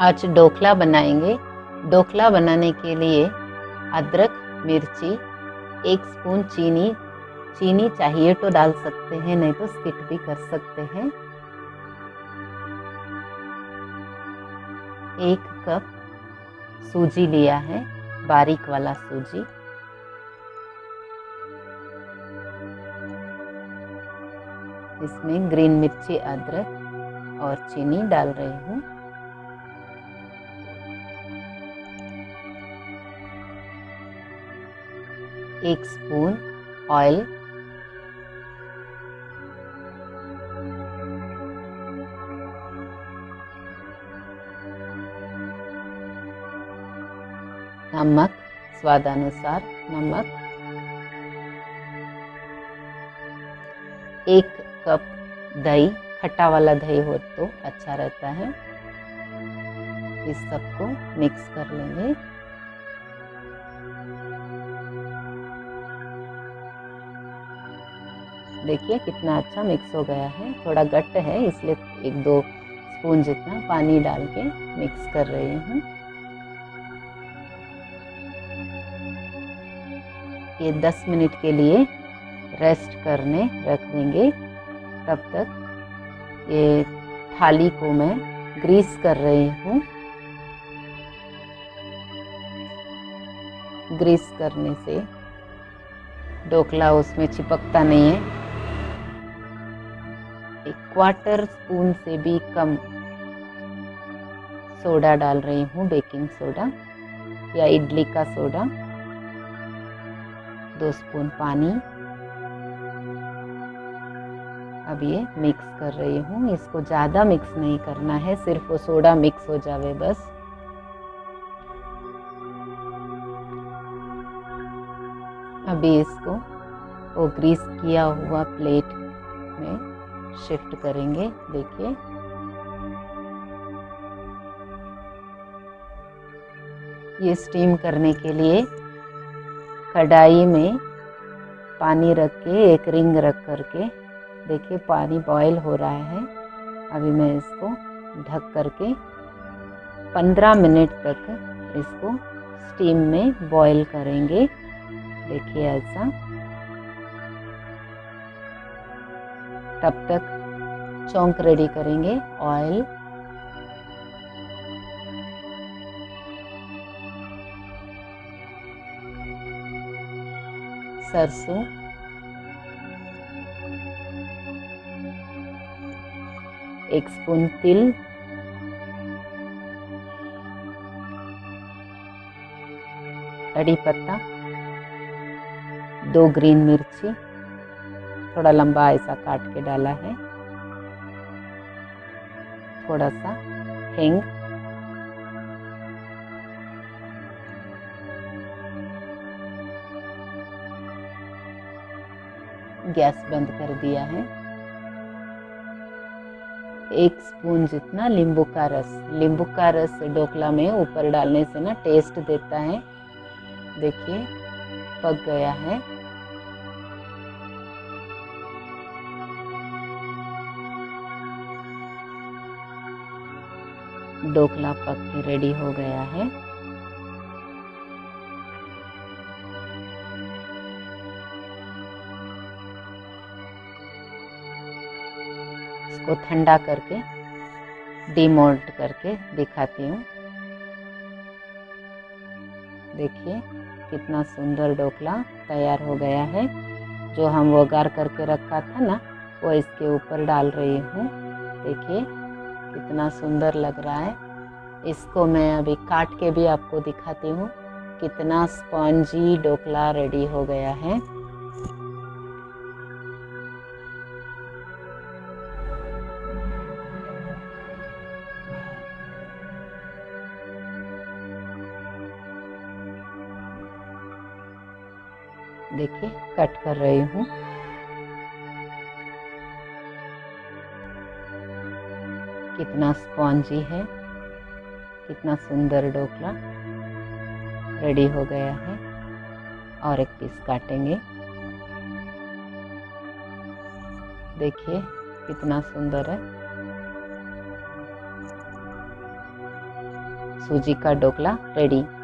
आज ढोकला बनाएंगे। ढोकला बनाने के लिए अदरक, मिर्ची, 1 स्पून चीनी चाहिए तो डाल सकते हैं, नहीं तो स्किप भी कर सकते हैं। 1 कप सूजी लिया है, बारीक वाला सूजी। इसमें ग्रीन मिर्ची, अदरक और चीनी डाल रही हूँ। एक स्पून ऑयल, नमक स्वादानुसार नमक, 1 कप दही, खट्टा वाला दही हो तो अच्छा रहता है। इस सबको मिक्स कर लेंगे। देखिए कितना अच्छा मिक्स हो गया है। थोड़ा गट्ट है इसलिए 1-2 स्पून जितना पानी डाल के मिक्स कर रही हूँ। ये 10 मिनट के लिए रेस्ट करने रख देंगे। तब तक ये थाली को मैं ग्रीस कर रही हूँ। ग्रीस करने से ढोकला उसमें चिपकता नहीं है। 1/4 स्पून से भी कम सोडा डाल रही हूँ, बेकिंग सोडा या इडली का सोडा। 2 स्पून पानी। अब ये मिक्स कर रही हूँ। इसको ज़्यादा मिक्स नहीं करना है, सिर्फ वो सोडा मिक्स हो जावे बस। अभी इसको वो ग्रीस किया हुआ प्लेट में शिफ्ट करेंगे। देखिए ये स्टीम करने के लिए कढ़ाई में पानी रख के एक रिंग रख करके, देखिए पानी बॉईल हो रहा है। अभी मैं इसको ढक करके 15 मिनट तक इसको स्टीम में बॉईल करेंगे। देखिए ऐसा। तब तक चौंक रेडी करेंगे। ऑयल, सरसों, एक स्पून तिल, कड़ी पत्ता, 2 ग्रीन मिर्ची, थोड़ा लंबा ऐसा काट के डाला है, थोड़ा सा हींग, गैस बंद कर दिया है। 1 स्पून जितना नींबू का रस। नींबू का रस ढोकला में ऊपर डालने से ना टेस्ट देता है। देखिए पक गया है। ढोकला पक के रेडी हो गया है। इसको ठंडा करके डीमोल्ड करके दिखाती हूँ। देखिए कितना सुंदर ढोकला तैयार हो गया है। जो हम वघार करके रखा था ना, वो इसके ऊपर डाल रही हूँ। देखिए कितना सुंदर लग रहा है। इसको मैं अभी काट के भी आपको दिखाती हूँ। कितना स्पॉन्जी ढोकला रेडी हो गया है। देखिए कट कर रही हूँ। कितना स्पॉन्जी है, कितना सुंदर ढोकला रेडी हो गया है। और एक पीस काटेंगे। देखिए कितना सुंदर है। सूजी का ढोकला रेडी।